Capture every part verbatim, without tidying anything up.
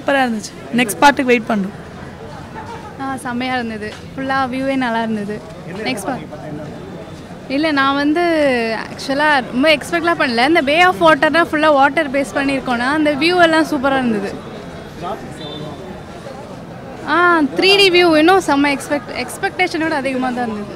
சூப்பராக இருந்துச்சு. Next பார்ட்டுக்கு wait பண்ணுறோம். ஆ செம்மையாக இருந்தது. ஃபுல்லாக வியூவே நல்லா இருந்தது. நெக்ஸ்ட் பார்ட் இல்லை நான் வந்து ஆக்சுவலாக ரொம்ப எக்ஸ்பெக்ட்லாம் பண்ணல. இந்த பே ஆஃப் வாட்டர்னால் ஃபுல்லாக வாட்டர் பேஸ் பண்ணியிருக்கோன்னா அந்த வியூ எல்லாம் சூப்பராக இருந்தது. ஆ த்ரீ டி வியூ இன்னும் செம்ம எக்ஸ்பெக்ட் எக்ஸ்பெக்டேஷனோட அதிகமாக தான் இருந்தது.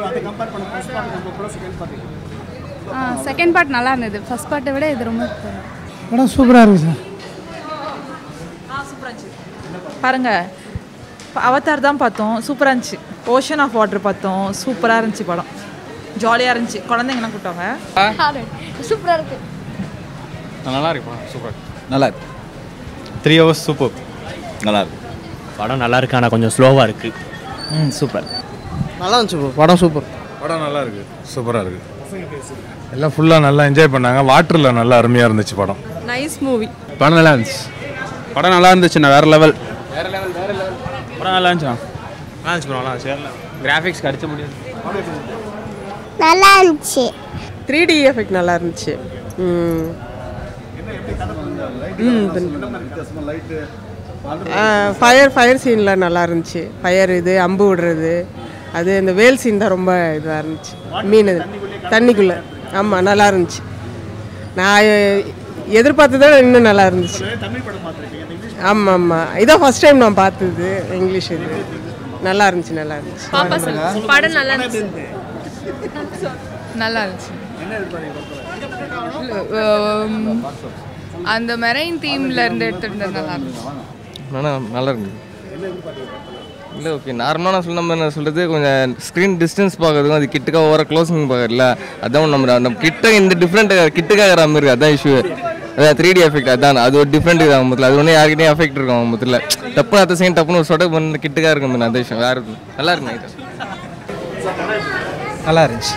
ஆ செகண்ட் பார்ட் நல்லா இருந்தது. ஃபர்ஸ்ட் பார்ட்டை விட இது ரொம்ப படம் சூப்பராக இருக்குது சார். ஆ சூப்பராக இருந்துச்சு. பாருங்கள், அவதார் தான் பார்த்தோம், சூப்பராக இருந்துச்சு. ஓஷன் ஆஃப் வாட்டர் பார்த்தோம், சூப்பராக இருந்துச்சு. படம் ஜாலியாக இருந்துச்சு. குழந்தைங்கலாம் கூப்பிட்டாங்க. சூப்பராக இருக்கு. நல்லா இருக்கு படம். சூப்பர் நல்லா இருக்கு. Three hours super. நல்லா இருக்கு படம். நல்லா இருக்கு, ஆனால் கொஞ்சம் ஸ்லோவாக இருக்குது. ம் சூப்பர். நல்லா இருந்துச்சு படம். சூப்பர். படம் நல்லா இருக்கு, சூப்பராக இருக்கு. எல்லாம் ஃபுல்லாக நல்லா என்ஜாய் பண்ணாங்க. வாட்டரில் நல்லா அருமையாக இருந்துச்சு படம். Nice movie. படம் நல்லா இருந்துச்சு. படம் நல்லா இருந்துச்சுண்ணா. வேறு லெவல் வேறு லெவல் வேறு லெவல் படம் நல்லா இருந்துச்சுண்ணா. நல்லா இருந்துச்சு படம். நல்லா இருந்துச்சு. கிராஃபிக்ஸ் அடிச்ச முடியாது. நல்லா இருந்துச்சு. த்ரீ டி எஃபெக்ட் நல்லா இருந்துச்சு. ம் ஃபயர் ஃபயர் சீனில் நல்லா இருந்துச்சு. ஃபயர் இது அம்பு விடுறது அது இந்த வேல் சீன் தான் ரொம்ப இதாக இருந்துச்சு. மீன் தண்ணிக்குள்ளே. ஆமாம் நல்லா இருந்துச்சு. நான் எதிர்பார்த்ததை இன்னும் நல்லா இருந்துச்சு. ஆமாம் ஆமாம் இதான் ஃபஸ்ட் டைம் நான் பார்த்தது இங்கிலீஷ். இது நல்லா இருந்துச்சு. நல்லா இருந்துச்சு. படம் நல்லா இருந்துச்சு. நல்லா இருந்துச்சு. அந்த மெரைன் தீம்ல இருந்து எடுத்துட்டு நல்லா இருந்துச்சு. நல்லா இருக்கு. இல்லை ஓகே நார்மலாக நான் சொல்ல நம்ம என்ன சொல்கிறது கொஞ்சம் ஸ்க்ரீன் டிஸ்டன்ஸ் பார்க்கறதுக்கும் அது கிட்டக்க ஓவர க்ளோசிங் பார்க்கறதுல அதான் நம்ம அந்த கிட்ட இந்த டிஃப்ரெண்ட் கிட்டக்காகிற மாதிரி இருக்குது. அதான் இஷ்யூ. அதான் த்ரீ டி எஃபெக்ட். அதான் அது ஒரு டிஃப்ரெண்ட் இருக்குது அவங்க மொத்தத்தில். அது ஒன்று யாருக்கிட்டையும் எஃபெக்ட் இருக்கும் அவங்க மொத்தத்தில். டப்புன்னு அத்த செகண்ட் டப்புன்னு ஒரு சொட பண்ண கிட்டக்காக இருக்கும். அந்த விஷயம் வேறு இருக்கும். நல்லா இருக்கு. நல்லா இருந்துச்சு.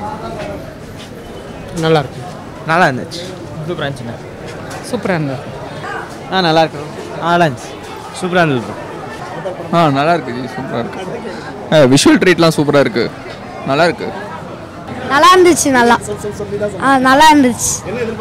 நல்லா இருக்கு. நல்லா இருந்துச்சு. சூப்பராக இருந்துச்சுண்ணா. சூப்பராக இருந்தது. ஆ நல்லா இருக்கு. நல்லா இருந்துச்சு. சூப்பராக இருந்தது. ஆ நல்லா இருக்கு ஜி. சூப்பராக இருக்கு. ஆ விஷுவல் ட்ரீட்லாம் சூப்பராக இருக்கு. நல்லா இருக்கு. நல்லா இருந்துச்சு. நல்லா ஆ நல்லா இருந்துச்சு.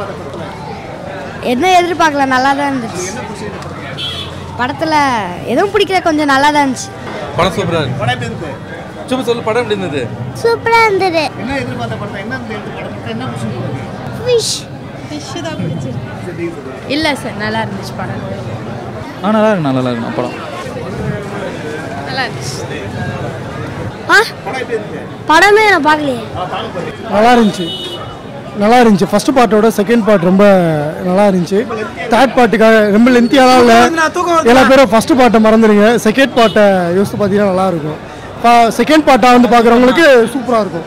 என்ன எதிர்பார்க்கல, நல்லா தான் இருந்துச்சு. படத்தில் எதுவும் பிடிக்கல, கொஞ்சம் நல்லா தான் இருந்துச்சு. படம் சூப்பராக இருக்கு. சும்மா சொல்லு படம் எப்படி இருந்தது? சூப்பராக இருந்தது. என்ன எதிர்பார்த்த படம்? என்ன படத்துக்கு என்ன பிடிச்சிருக்கு? ஃபிஷ் ஃபிஷ் தான் பிடிச்சிருக்கு. இல்லை சார் நல்லா இருந்துச்சு படம். ஆ நல்லா இருக்கு. நல்லா இருக்கு படம். நல்லா இருந்துச்சு. ஆ படமே நான் பார்க்கலையே. நல்லா இருந்துச்சு. நல்லா இருந்துச்சு. ஃபர்ஸ்ட் பார்ட்டோட செகண்ட் பார்ட் ரொம்ப நல்லா இருந்துச்சு. தேர்ட் பார்ட்டுக்காக ரொம்ப லென்த்தியாலாம் இல்லை. எல்லா பேரும் ஃபர்ஸ்ட் பார்ட்டை மறந்துடுங்க. செகண்ட் பார்ட்டை யோசித்து பார்த்தீங்கன்னா நல்லாயிருக்கும். செகண்ட் பார்ட்டாக வந்து பார்க்குறவங்களுக்கு சூப்பராக இருக்கும்.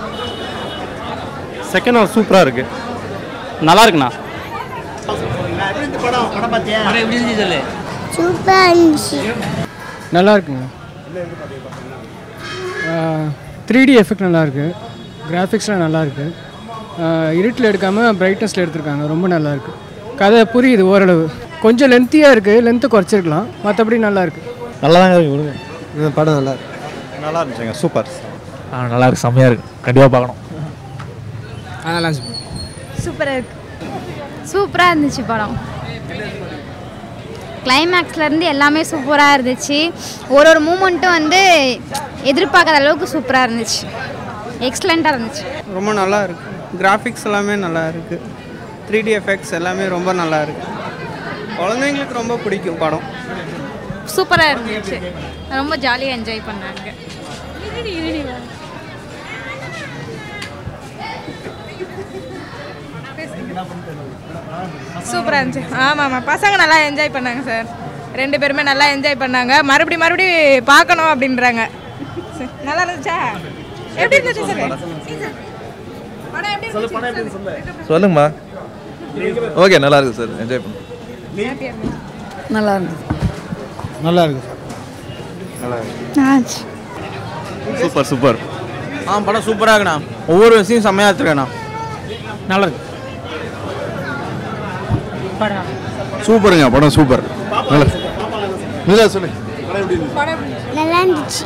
செகண்ட் ஹாஃப் சூப்பராக இருக்கு. நல்லா இருக்குண்ணா. சூப்பராக இருந்துச்சு. நல்லா இருக்குங்க. த்ரீ டி எஃபெக்ட் நல்லா இருக்கு. கிராஃபிக்ஸ்லாம் நல்லா இருக்கு. இருட்டில் எடுக்காமல் பிரைட்னஸில் எடுத்திருக்காங்க. ரொம்ப நல்லா இருக்கு. கதை புரியுது ஓரளவு. கொஞ்சம் லென்த்தியாக இருக்குது. லென்த்து குறைச்சிருக்கலாம். மற்றபடி நல்லா இருக்கு. நல்லா தாங்க இருக்கு. விடுங்க. இந்த படம் நல்லா இருக்கு. நல்லா இருந்துச்சுங்க. சூப்பர். ஆ நல்லா இருக்கு. செம்மையாக இருக்குது. கண்டிப்பாக பார்க்கணும். ஆ நல்லா இருந்துச்சு. சூப்பராக இருக்கு. சூப்பராக இருந்துச்சு படம். கிளைமேக்ஸ்லேருந்து எல்லாமே சூப்பராக இருந்துச்சு. ஒரு ஒரு மூமெண்ட்டும் வந்து எதிர்பார்க்காத அளவுக்கு சூப்பராக இருந்துச்சு. எக்ஸலண்ட்டாக இருந்துச்சு. ரொம்ப நல்லா இருக்குது. கிராஃபிக்ஸ் எல்லாமே நல்லா இருக்குது. த்ரீ டி எஃபெக்ட்ஸ் எல்லாமே ரொம்ப நல்லா இருக்குது. குழந்தைங்களுக்கு ரொம்ப பிடிக்கும் படம். சூப்பராக இருந்துச்சு. ரொம்ப ஜாலியாக என்ஜாய் பண்ணாங்க. சூப்பராக இருந்துச்சு. ஆமாம் ஆமாம் பசங்க நல்லா என்ஜாய் பண்ணாங்க சார். ரெண்டு பேருமே நல்லா என்ஜாய் பண்ணாங்க. மறுபடியும் மறுபடியும் பார்க்கணும் அப்படின்றாங்க. நல்லா இருந்துச்சா? எப்படி இருந்துச்சு சார்? படம் எப்படி இருந்துச்சு? சொல்லுங்கம்மா. ஓகே நல்லா இருக்கு சார். என்ஜாய் பண்ணு. நல்லா இருந்துச்சு. நல்லா இருக்கு சார். நல்லா இருக்கு. Super super. ஆ படம் சூப்பராக இருக்குண்ணா. ஒவ்வொரு விஷயம் செம்மையாக எடுத்துருக்கேண்ணா. நல்லா இருக்கு. சூப்பருங்க. படம் சூப்பர். நல்லா நல்லா சொல்லு. நல்லா இருந்துச்சு.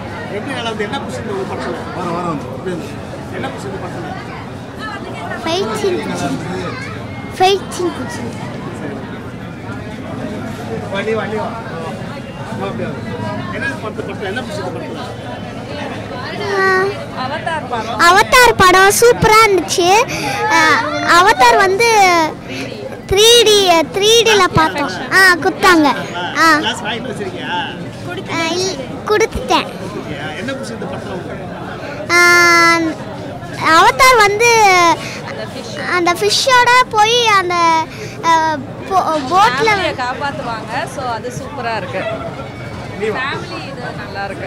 Fight scene fight scene Avatar படம் சூப்பராக இருந்துச்சு. அவதார் வந்து த்ரீ டி த்ரீ டியில் பார்த்தோம். ஆ கொடுத்தாங்க. ஆ கொடுத்துட்டேன். அவதார் வந்து அந்த ஃபிஷ்ஷோட போய் அந்த போட்டில் காப்பாற்றுவாங்க. ஸோ அது சூப்பராக இருக்கு. ஃபேமிலி இது நல்லா இருக்கு.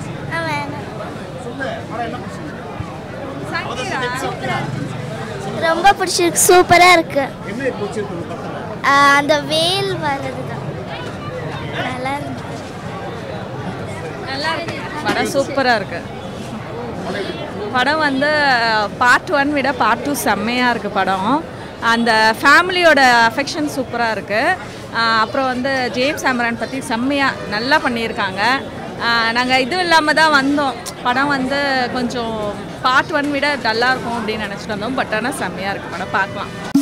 ரொம்ப பிடிச்சிருக்கு. சூப்பராக இருக்கு. அந்த வேல் வர்றது தான் நல்லா இருக்கு. நல்லா இருக்கு. படம் சூப்பராக இருக்கு. படம் வந்து பார்ட் ஒன் விட பார்ட் டூ செம்மையாக இருக்குது படம். அந்த ஃபேமிலியோட அஃபெக்ஷன் சூப்பராக இருக்குது. அப்புறம் வந்து ஜேம்ஸ் கேமரான் பற்றி செம்மையாக நல்லா பண்ணியிருக்காங்க. நாங்கள் இதுவும் இல்லாமல் தான் வந்தோம். படம் வந்து கொஞ்சம் பார்ட் ஒன் விட டல்லாக இருக்கும் அப்படின்னு நினச்சிட்டு வந்தோம். பட் ஆனால் செம்மையாக இருக்குது படம், பார்க்கலாம்.